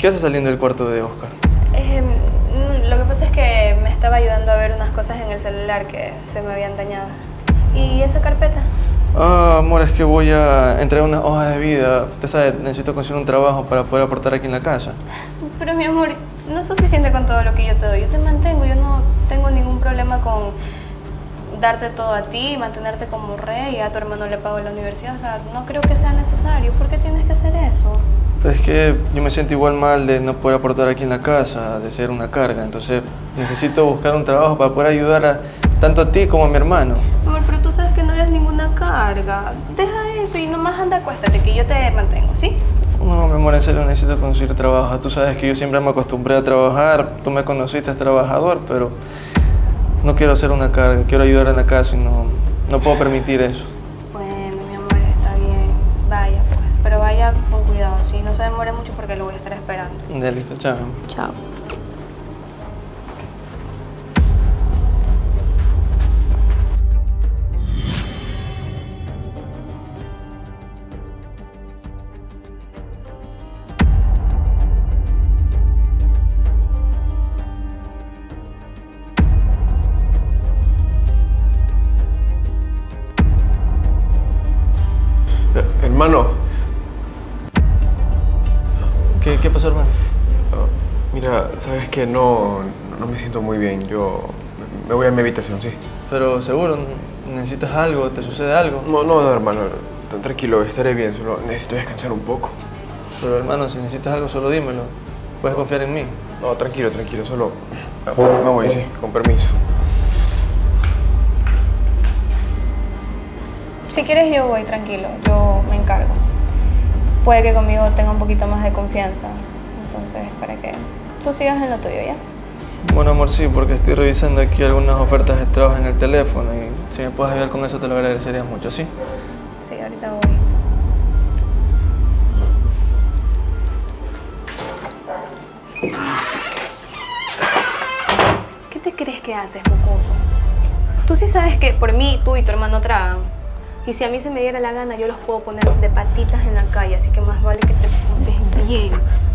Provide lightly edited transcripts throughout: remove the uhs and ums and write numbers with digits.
qué haces saliendo del cuarto de Oscar? Lo que pasa es que me estaba ayudando a ver unas cosas en el celular que se me habían dañado. ¿Y esa carpeta? Ah, amor, es que voy a entregar unas hojas de vida. Usted sabe, necesito conseguir un trabajo para poder aportar aquí en la casa. Pero mi amor, no es suficiente con todo lo que yo te doy. Yo te mantengo, yo no tengo ningún problema con darte todo a ti, mantenerte como rey, y a tu hermano le pago la universidad. O sea, no creo que sea necesario. ¿Por qué tienes que hacer eso? Pero es que yo me siento igual mal de no poder aportar aquí en la casa, de ser una carga. Entonces necesito buscar un trabajo para poder ayudar tanto a ti como a mi hermano. Amor, pero tú sabes que no eres ninguna carga. Deja eso y nomás anda, acuéstate, que yo te mantengo, ¿sí? No, mi amor, en serio necesito conseguir trabajo. Tú sabes que yo siempre me acostumbré a trabajar. Tú me conociste trabajador, pero no quiero ser una carga. Quiero ayudar en la casa y no puedo permitir eso. Bueno, mi amor, está bien. Vaya, pues. Pero vaya con cuidado, ¿sí? No se demore mucho porque lo voy a estar esperando. Ya, listo, chao. Chao. Hermano. ¿Qué pasó, hermano? Mira, sabes que no me siento muy bien. Yo me voy a mi habitación, sí. Pero seguro, ¿necesitas algo? ¿Te sucede algo? No, hermano. Tranquilo, estaré bien. Solo necesito descansar un poco. Pero hermano, si necesitas algo, solo dímelo. Puedes confiar en mí. No, tranquilo. Solo me voy, sí, con permiso. Si quieres yo voy, tranquilo, yo me encargo. Puede que conmigo tenga un poquito más de confianza, entonces para que tú sigas en lo tuyo, ¿ya? Bueno, amor, sí, porque estoy revisando aquí algunas ofertas de trabajo en el teléfono y si me puedes ayudar con eso te lo agradecería mucho, ¿sí? Sí, ahorita voy. ¿Qué te crees que haces, mocoso? Tú sí sabes que por mí tú y tu hermano tragan. Y si a mí se me diera la gana, yo los puedo poner de patitas en la calle, así que más vale que te portes bien.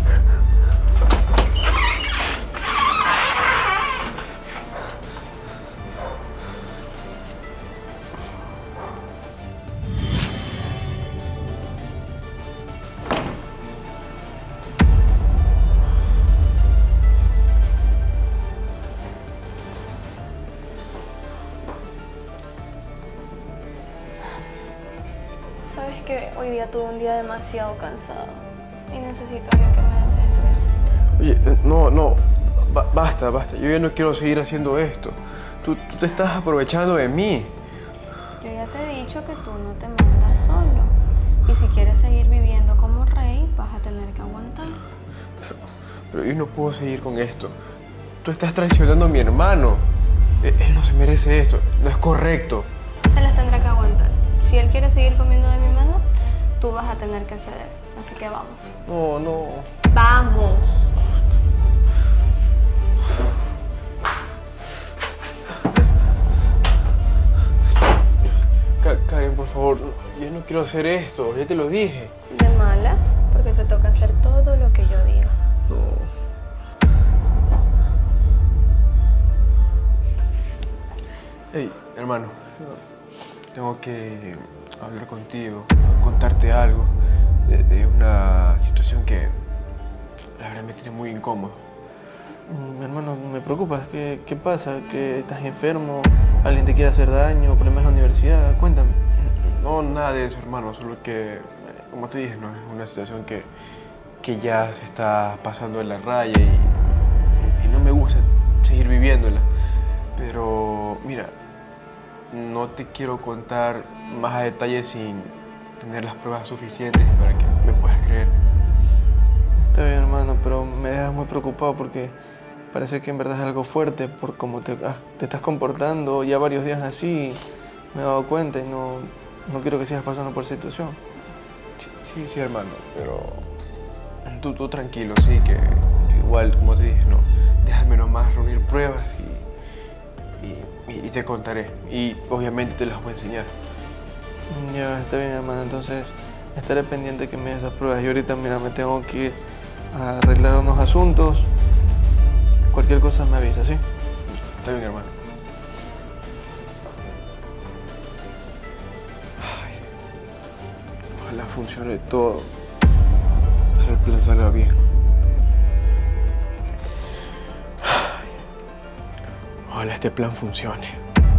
Sabes que hoy día tuve un día demasiado cansado y necesito a alguien que me desestrese. Oye, no. Basta. Yo ya no quiero seguir haciendo esto. Tú te estás aprovechando de mí. Yo ya te he dicho que tú no te mandas solo. Y si quieres seguir viviendo como rey, vas a tener que aguantar. Pero yo no puedo seguir con esto. Tú estás traicionando a mi hermano. Él no se merece esto. No es correcto. Se las tendrá que aguantar. Si él quiere seguir comiendo de mi mano, tú vas a tener que ceder. Así que vamos. No. ¡Vamos! Karen, por favor, yo no quiero hacer esto. Ya te lo dije. ¿De malas? Porque te toca hacer todo lo que yo diga. No. Hey, hermano. Tengo que hablar contigo, contarte algo de una situación que la verdad me tiene muy incómodo. Mi hermano, me preocupas. ¿Qué pasa? ¿Que estás enfermo? ¿Alguien te quiere hacer daño? ¿Problemas en la universidad? Cuéntame. No, nada de eso, hermano. Solo que, como te dije, no es una situación que ya se está pasando de la raya y no me gusta seguir viviéndola. Pero, mira, no te quiero contar más a detalle sin tener las pruebas suficientes para que me puedas creer. Está bien, hermano, pero me dejas muy preocupado porque parece que en verdad es algo fuerte por cómo te estás comportando ya varios días así. Me he dado cuenta y no quiero que sigas pasando por esa situación. Sí, hermano, pero tú tranquilo, sí, que igual, como te dije, no, déjame nomás reunir pruebas y te contaré. Y obviamente te las voy a enseñar. Ya, está bien, hermano. Entonces estaré pendiente que me des esas pruebas. Y ahorita, mira, me tengo que ir. a arreglar unos asuntos. Cualquier cosa me avisa, ¿sí? Está bien, hermano. Ay, ojalá funcione todo. Ojalá el plan salga bien. Ay, ojalá este plan funcione.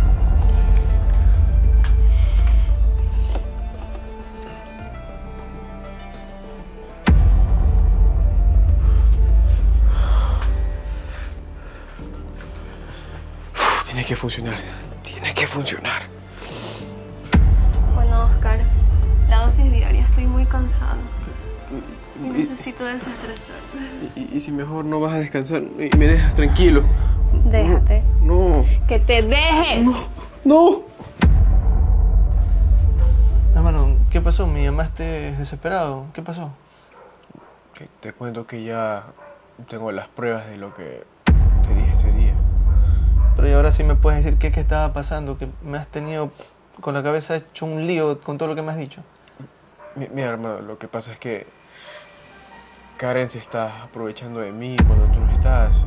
Tiene que funcionar. Tiene que funcionar. Bueno, Oscar, la dosis diaria, estoy muy cansada. Y necesito desestresarme. ¿Y si mejor no vas a descansar y me dejas tranquilo? Déjate. No. ¡Que te dejes! No. Hermano, ¿qué pasó? Me llamaste desesperado. ¿Qué pasó? Te cuento que ya tengo las pruebas de lo que te dije ese día. Pero y ahora sí me puedes decir qué es que estaba pasando, que me has tenido con la cabeza hecho un lío con todo lo que me has dicho. Mira, hermano, lo que pasa es que Karen se está aprovechando de mí cuando tú no estás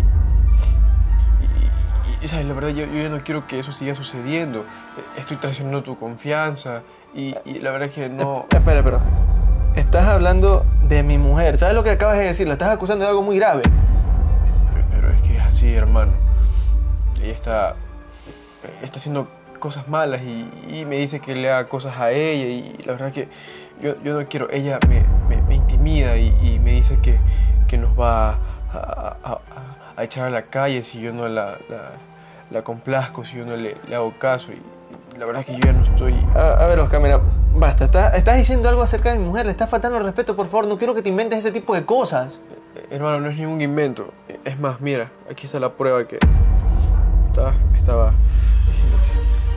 y ¿sabes? La verdad, yo ya no quiero que eso siga sucediendo. Estoy traicionando tu confianza y la verdad es que no... Espera, pero estás hablando de mi mujer. ¿Sabes lo que acabas de decir? La estás acusando de algo muy grave. Pero es que es así, hermano. Ella está haciendo cosas malas y me dice que le haga cosas a ella y la verdad que yo no quiero. Ella me intimida y me dice que nos va a echar a la calle si yo no la complazco, si yo no le hago caso y la verdad que yo ya no estoy... A ver, Oscar, mira, basta. Estás diciendo algo acerca de mi mujer, le estás faltando el respeto, por favor. No quiero que te inventes ese tipo de cosas. Hermano, no es ningún invento. Es más, mira, aquí está la prueba que estaba diciéndote.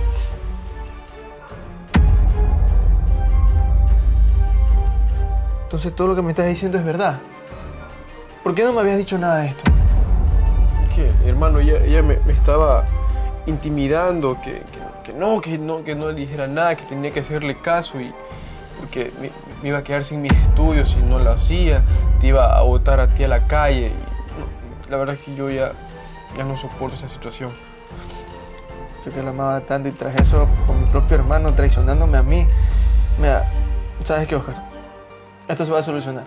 Entonces todo lo que me estás diciendo es verdad. ¿Por qué no me habías dicho nada de esto? ¿Qué? Hermano, ella me estaba intimidando, que no le dijera nada, que tenía que hacerle caso y porque me iba a quedar sin mis estudios si no lo hacía, te iba a botar a ti a la calle y la verdad es que yo ya no soporto esa situación. Yo que la amaba tanto y tras eso con mi propio hermano traicionándome a mí. Mira, ¿sabes qué, Oscar? Esto se va a solucionar.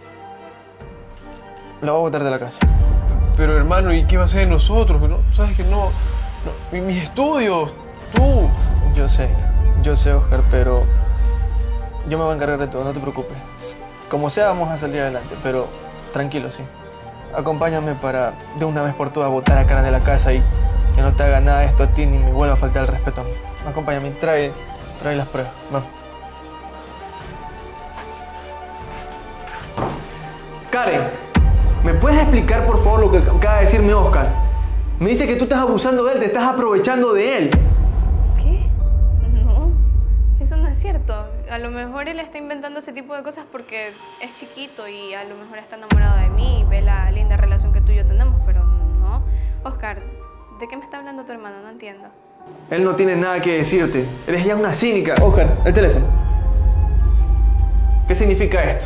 La voy a botar de la casa. Pero hermano, ¿y qué va a hacer de nosotros? ¿No? ¿Sabes que no? Mis estudios, tú. Yo sé, Oscar, pero yo me voy a encargar de todo, no te preocupes. Como sea, vamos a salir adelante, pero tranquilo, sí. Acompáñame para de una vez por todas botar a Karen de la casa y que no te haga nada esto a ti ni me vuelva a faltar el respeto a mí. Acompáñame, trae las pruebas. Vamos. Karen, ¿me puedes explicar por favor lo que acaba de decirme Oscar? Me dice que tú estás abusando de él, te estás aprovechando de él. ¿Qué? No, eso no es cierto. A lo mejor él está inventando ese tipo de cosas porque es chiquito y a lo mejor está enamorado de mí y ve la linda relación que tú y yo tenemos, pero no. Oscar, ¿de qué me está hablando tu hermano? No entiendo. Él no tiene nada que decirte. Eres ya una cínica. Oscar, el teléfono. ¿Qué significa esto?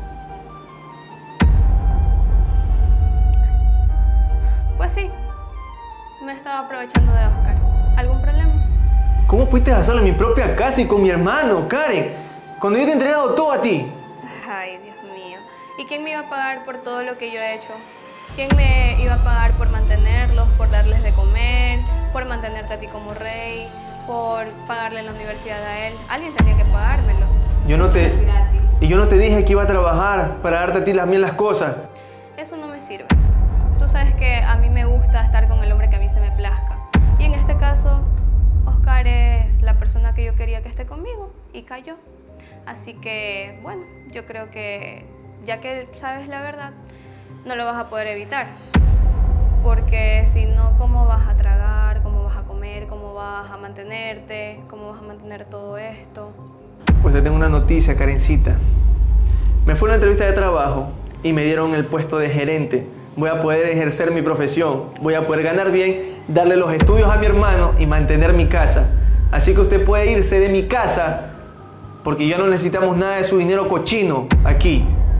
Pues sí, me estaba aprovechando de Oscar. ¿Algún problema? ¿Cómo pudiste hacerlo en mi propia casa y con mi hermano, Karen? Cuando yo te he entregado todo a ti. Ay, Dios mío. ¿Y quién me iba a pagar por todo lo que yo he hecho? ¿Quién me iba a pagar por mantenerlos, por darles de comer, por mantenerte a ti como rey, por pagarle la universidad a él? Alguien tenía que pagármelo. Yo no te... Es gratis. Y yo no te dije que iba a trabajar para darte a ti bien las cosas. Eso no me sirve. Tú sabes que a mí me gusta estar con el hombre que a mí se me plazca. Y en este caso, Oscar es la persona que yo quería que esté conmigo y cayó. Así que, bueno, yo creo que ya que sabes la verdad, no lo vas a poder evitar. Porque si no, ¿cómo vas a tragar? ¿Cómo vas a comer? ¿Cómo vas a mantenerte? ¿Cómo vas a mantener todo esto? Pues te tengo una noticia, Karencita. Me fue a una entrevista de trabajo y me dieron el puesto de gerente. Voy a poder ejercer mi profesión, voy a poder ganar bien, darle los estudios a mi hermano y mantener mi casa. Así que usted puede irse de mi casa porque ya no necesitamos nada de su dinero cochino aquí.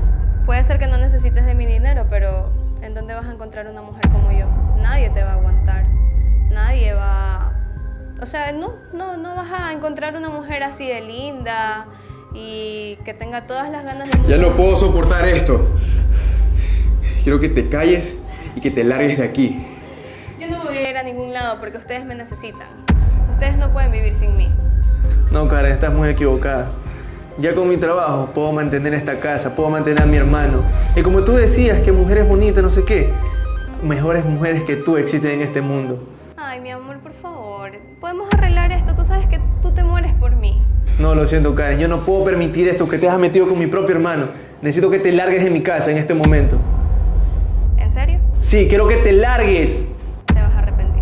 Puede ser que no necesites de mi dinero, pero ¿en dónde vas a encontrar una mujer como yo? Nadie te va a aguantar. Nadie va... O sea, no vas a encontrar una mujer así de linda y que tenga todas las ganas del mundo. Ya no puedo soportar esto. Quiero que te calles y que te largues de aquí. Yo no voy a ir a ningún lado porque ustedes me necesitan. Ustedes no pueden vivir sin mí. No, Karen, estás muy equivocada. Ya con mi trabajo puedo mantener esta casa, puedo mantener a mi hermano. Y como tú decías, que mujeres bonitas, no sé qué, mejores mujeres que tú existen en este mundo. Ay, mi amor, por favor. Podemos arreglar esto. Tú sabes que tú te mueres por mí. No, lo siento, Karen. Yo no puedo permitir esto, que te has metido con mi propio hermano. Necesito que te largues de mi casa en este momento. ¿En serio? Sí, quiero que te largues. Te vas a arrepentir.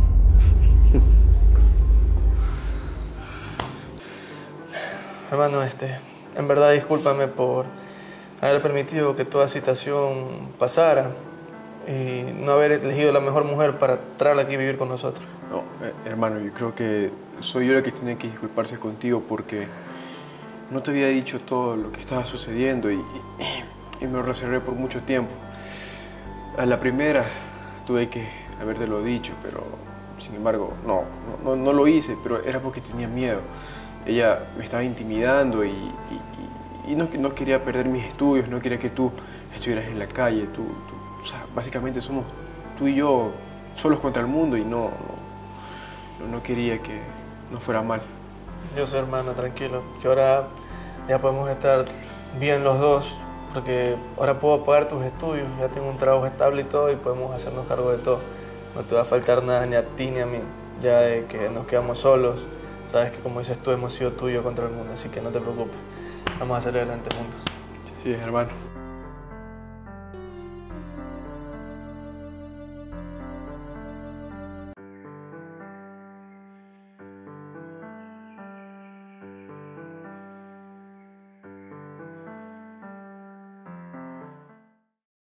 Hermano, en verdad discúlpame por haber permitido que toda situación pasara y no haber elegido la mejor mujer para traerla aquí a vivir con nosotros. No, hermano, yo creo que soy yo el que tiene que disculparse contigo porque no te había dicho todo lo que estaba sucediendo y me lo reservé por mucho tiempo. A la primera tuve que habértelo dicho, pero sin embargo no lo hice, pero era porque tenía miedo. Ella me estaba intimidando y no quería perder mis estudios, no quería que tú estuvieras en la calle. O sea, básicamente somos tú y yo solos contra el mundo y no quería que nos fuera mal. Yo soy hermano, tranquilo, que ahora ya podemos estar bien los dos, porque ahora puedo pagar tus estudios, ya tengo un trabajo estable y todo y podemos hacernos cargo de todo. No te va a faltar nada ni a ti ni a mí, ya de que nos quedamos solos. Sabes que como dices tú, hemos sido tú y yo contra el mundo, así que no te preocupes. Vamos a salir adelante juntos. Sí, hermano.